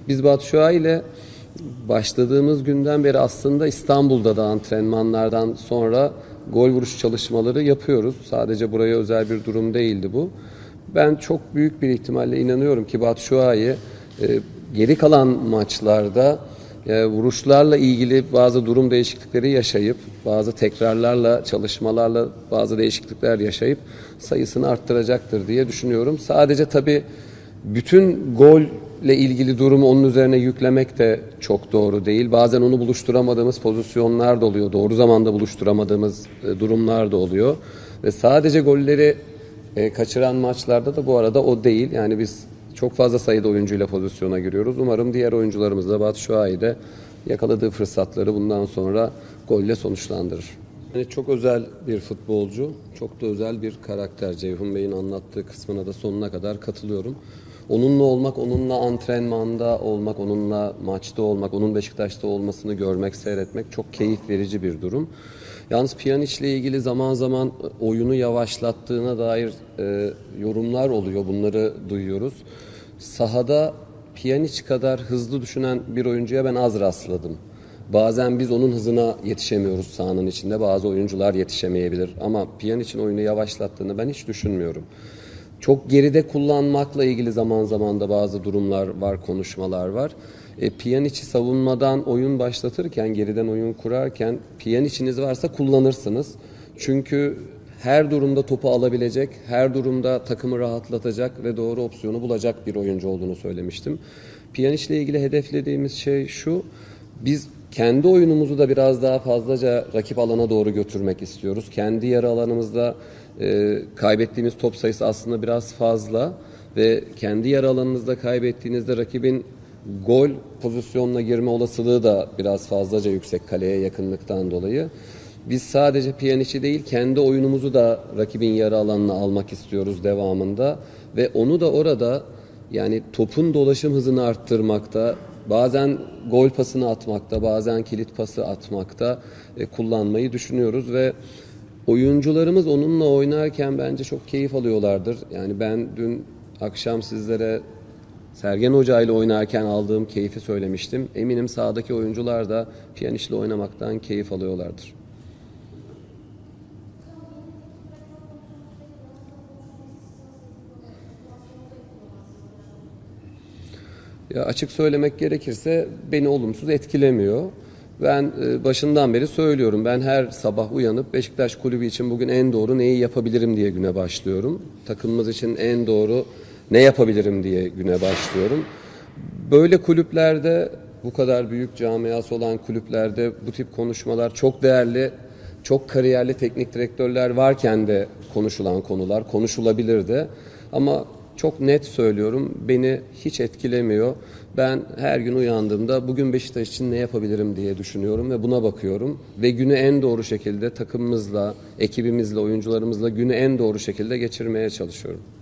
Biz Batshuayi ile başladığımız günden beri aslında İstanbul'da da antrenmanlardan sonra gol vuruş çalışmaları yapıyoruz. Sadece buraya özel bir durum değildi bu. Ben çok büyük bir ihtimalle inanıyorum ki Batshuayi geri kalan maçlarda vuruşlarla ilgili bazı durum değişiklikleri yaşayıp, bazı tekrarlarla, çalışmalarla bazı değişiklikler yaşayıp sayısını arttıracaktır diye düşünüyorum. Sadece tabii bütün golle ilgili durumu onun üzerine yüklemek de çok doğru değil. Bazen onu buluşturamadığımız pozisyonlar da oluyor. Doğru zamanda buluşturamadığımız durumlar da oluyor. Ve sadece golleri kaçıran maçlarda da bu arada o değil. Yani biz çok fazla sayıda oyuncuyla pozisyona giriyoruz. Umarım diğer oyuncularımız da Batshuayi de yakaladığı fırsatları bundan sonra golle sonuçlandırır. Yani çok özel bir futbolcu, çok da özel bir karakter. Ceyhun Bey'in anlattığı kısmına da sonuna kadar katılıyorum. Onunla olmak, onunla antrenmanda olmak, onunla maçta olmak, onun Beşiktaş'ta olmasını görmek, seyretmek çok keyif verici bir durum. Yalnız Pjanic'le ilgili zaman zaman oyunu yavaşlattığına dair yorumlar oluyor. Bunları duyuyoruz. Sahada Pjanic kadar hızlı düşünen bir oyuncuya ben az rastladım. Bazen biz onun hızına yetişemiyoruz sahanın içinde. Bazı oyuncular yetişemeyebilir. Ama Pjanic'in oyunu yavaşlattığını ben hiç düşünmüyorum. Çok geride kullanmakla ilgili zaman zaman da bazı durumlar var, konuşmalar var. Pjanic'i savunmadan oyun başlatırken, geriden oyun kurarken Pjanic'iniz varsa kullanırsınız. Çünkü her durumda topu alabilecek, her durumda takımı rahatlatacak ve doğru opsiyonu bulacak bir oyuncu olduğunu söylemiştim. Pjanic'le ilgili hedeflediğimiz şey şu: biz kendi oyunumuzu da biraz daha fazlaca rakip alana doğru götürmek istiyoruz. Kendi yarı alanımızda kaybettiğimiz top sayısı aslında biraz fazla ve kendi yarı alanınızda kaybettiğinizde rakibin gol pozisyonuna girme olasılığı da biraz fazlaca yüksek kaleye yakınlıktan dolayı. Biz sadece Pjanic'i değil, kendi oyunumuzu da rakibin yarı alanına almak istiyoruz devamında ve onu da orada, yani topun dolaşım hızını arttırmakta, bazen gol pasını atmakta, bazen kilit pası atmakta kullanmayı düşünüyoruz ve oyuncularımız onunla oynarken bence çok keyif alıyorlardır. Yani ben dün akşam sizlere Sergen Hoca ile oynarken aldığım keyfi söylemiştim. Eminim sahadaki oyuncular da Pjanic'le oynamaktan keyif alıyorlardır. Ya açık söylemek gerekirse beni olumsuz etkilemiyor. Ben başından beri söylüyorum. Ben her sabah uyanıp Beşiktaş Kulübü için bugün en doğru neyi yapabilirim diye güne başlıyorum. Takımımız için en doğru ne yapabilirim diye güne başlıyorum. Böyle kulüplerde, bu kadar büyük camiası olan kulüplerde bu tip konuşmalar çok değerli, çok kariyerli teknik direktörler varken de konuşulan konular, konuşulabilir de. Ama çok net söylüyorum, beni hiç etkilemiyor. Ben her gün uyandığımda bugün Beşiktaş için ne yapabilirim diye düşünüyorum ve buna bakıyorum. Ve günü en doğru şekilde takımımızla, ekibimizle, oyuncularımızla günü en doğru şekilde geçirmeye çalışıyorum.